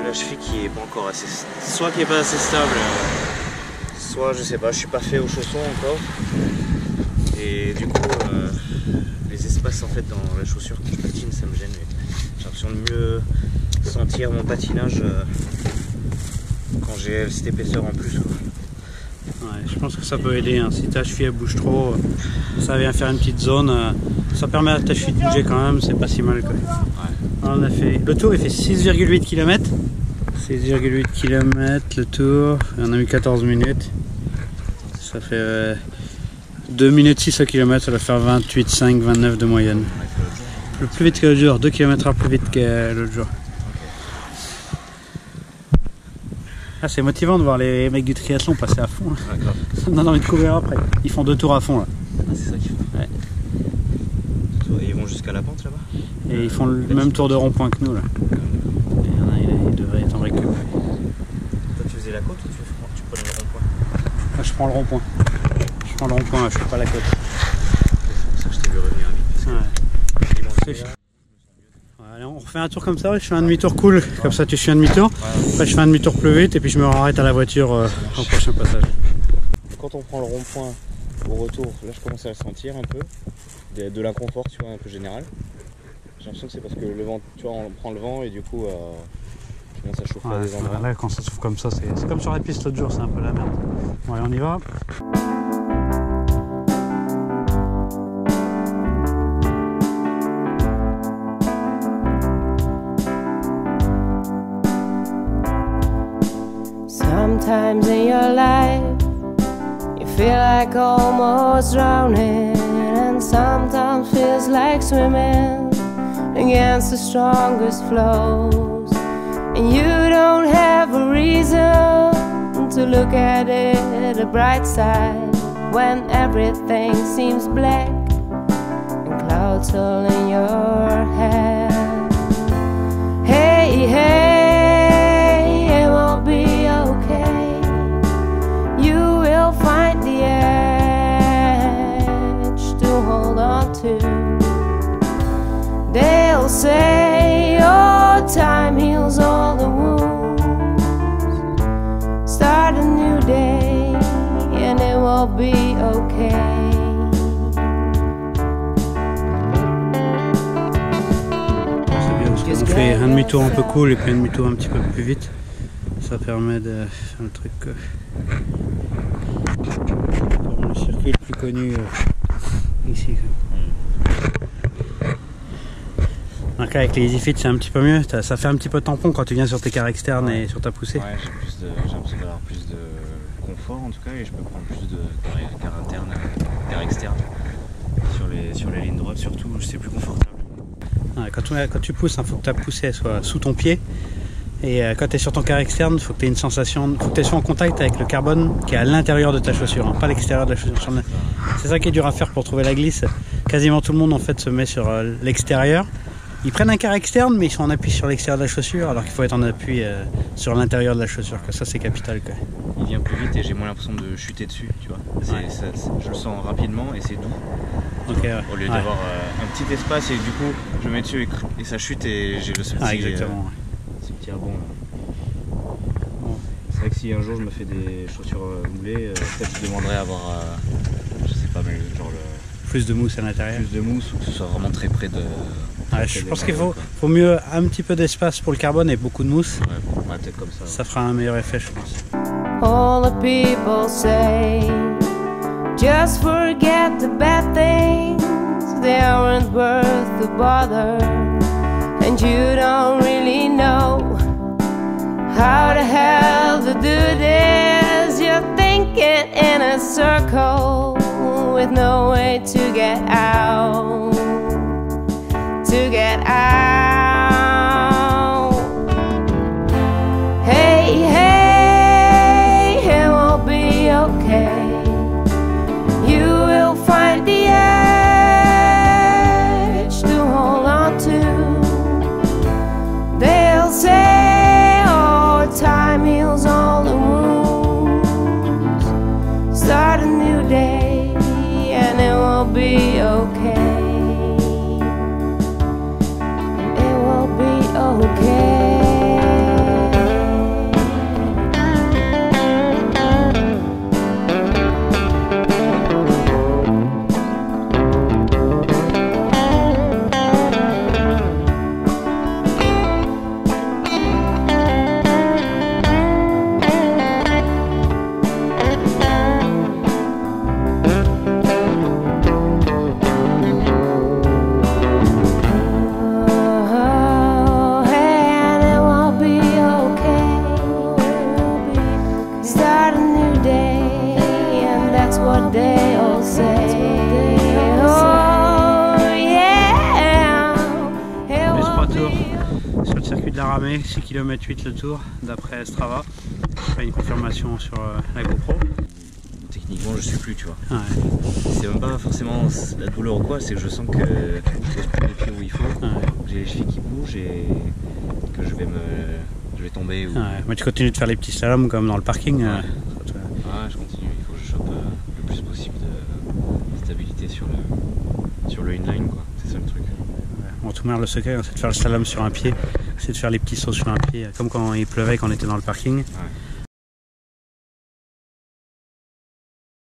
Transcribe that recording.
la cheville qui est pas encore assez, soit qui est pas assez stable, soit je sais pas, je suis pas fait aux chaussons encore. Et du coup, les espaces en fait dans la chaussure quand je patine, ça me gêne. J'ai l'impression de mieux sentir mon patinage quand j'ai cette épaisseur en plus. Ouais, je pense que ça peut aider, hein. Si ta cheville elle bouge trop, ça vient faire une petite zone. Ça permet à ta cheville de bouger quand même, c'est pas si mal quoi. Ouais. On a fait... Le tour il fait 6,8 km. 6,8 km le tour, et on a mis 14 minutes. Ça fait 2 minutes 6 au kilomètre, ça doit faire 28,5, 29 de moyenne. Le plus vite que l'autre jour, 2 km/h plus vite que l'autre jour. Ah, c'est motivant de voir les mecs du triathlon passer à fond. Hein. Ça me donne envie de courir après. Ils font 2 tours à fond là. Ah, c'est ça qu'ils font. Ouais. Et ils vont jusqu'à la pente là-bas. Et ils font le même tour de rond-point que nous là. Et il y en a, il devrait être en récup. Toi tu faisais la côte ou tu prenais le rond-point? Moi je prends le rond-point. Je prends le rond-point, je fais pas la côte. C'est pour ça que je t'ai vu revenir vite. Parce que Allez, on refait un tour comme ça, je fais un demi-tour cool, comme ça tu fais un demi-tour. Après je fais un demi-tour plus vite et puis je me arrête à la voiture au prochain passage. Quand on prend le rond-point au retour, là je commence à le sentir un peu, de l'inconfort tu vois, un peu général. J'ai l'impression que c'est parce que le vent, tu vois, on prend le vent et du coup je commence à chauffer à des endroits. Là quand ça souffle comme ça, c'est comme sur la piste l'autre jour, c'est un peu la merde. Bon allez on y va. Sometimes in your life you feel like almost drowning, and sometimes feels like swimming against the strongest flows, and you don't have a reason to look at it the bright side when everything seems black and clouds all in your head. Hey, hey, it won't be okay. You will find the edge to hold on to. They'll say, oh, time heals all the wounds. Start a new day and it will be okay. On fait un demi-tour un peu cool et puis un demi-tour un petit peu plus vite. Ça permet de faire le truc. Le circuit le plus connu ici. Donc avec les EasyFit c'est un petit peu mieux. Ça fait un petit peu tampon quand tu viens sur tes carres externes et sur ta poussée. Ouais, j'ai l'impression d'avoir plus de confort en tout cas et je peux prendre plus de carres internes, carres externes. Sur les lignes droites surtout, c'est plus confortable. Ouais, quand tu pousses, il faut que ta poussée soit sous ton pied. Et quand tu es sur ton carré externe, il faut que tu aies une sensation, faut que tu sois en contact avec le carbone qui est à l'intérieur de ta chaussure, hein, pas à l'extérieur de la chaussure. C'est ça qui est dur à faire pour trouver la glisse. Quasiment tout le monde en fait se met sur l'extérieur. Ils prennent un carré externe, mais ils sont en appui sur l'extérieur de la chaussure, alors qu'il faut être en appui sur l'intérieur de la chaussure. Ça c'est capital. Quoi. Il vient plus vite et j'ai moins l'impression de chuter dessus, tu vois. Ouais. Je le sens rapidement et c'est doux. Okay, ouais. Au lieu d'avoir un petit espace et du coup je mets dessus et ça chute et j'ai le ce petit, exactement, ce petit rebond là. Bon. C'est vrai que si un jour je me fais des chaussures moulées, peut-être je demanderais à avoir je sais pas mais genre plus de mousse à l'intérieur. Plus de mousse ou que ce soit vraiment très près de. Je pense qu'il faut mieux un petit peu d'espace pour le carbone et beaucoup de mousse. Ouais, peut-être comme ça. Ça fera un meilleur effet je pense. All the people say just forget the bad things, they aren't worth the bother. And you don't really know how the hell to do this. You're thinking in a circle with no way to get out. To get out. Hey, hey, it won't be okay. You will find the edge to hold on to. They'll say, oh, time heals all the wounds. Start a new day and it will be okay. start a new day, and that's what they all say. Oh yeah. Les 3 tours sur le circuit de la Ramée, 6 km 8 le tour d'après Strava. Je fais une confirmation sur la GoPro. Techniquement je suis plus, tu vois. Ouais. C'est même pas forcément la douleur ou quoi, c'est que je sens que je pose plus les pieds où il faut, Ouais. que j'ai les chevilles qui bougent et que je vais tomber. Ou... Ouais. Mais tu continues de faire les petits slaloms comme dans le parking. Ouais. Ouais, je continue, il faut que je chope le plus possible de stabilité sur le inline, quoi. C'est ça le truc. Bon, tout le secret, c'est de faire le slalom sur un pied, c'est de faire les petits sauts sur un pied, comme quand il pleuvait quand on était dans le parking. Ouais.